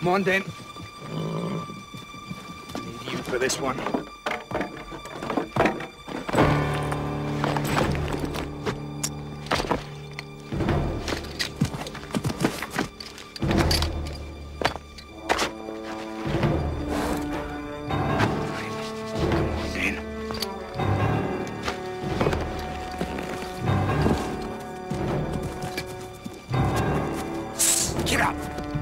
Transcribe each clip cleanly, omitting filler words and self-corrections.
Come on, then. I need you for this one. Get up!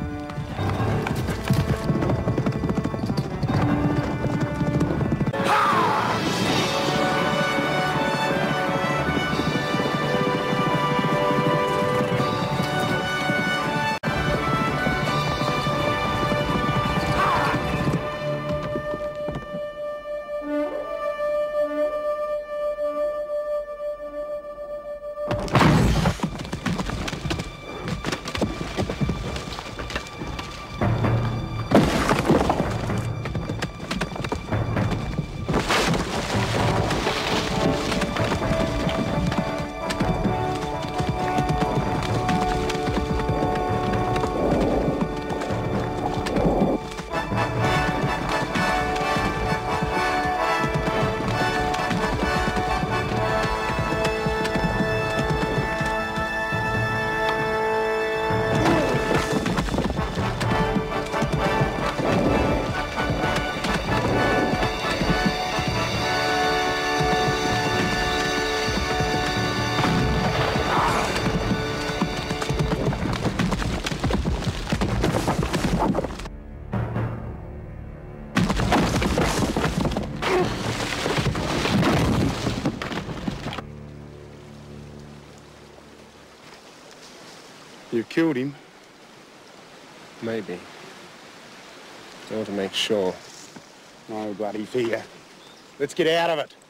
You killed him? Maybe. I want to make sure. No bloody fear. Let's get out of it.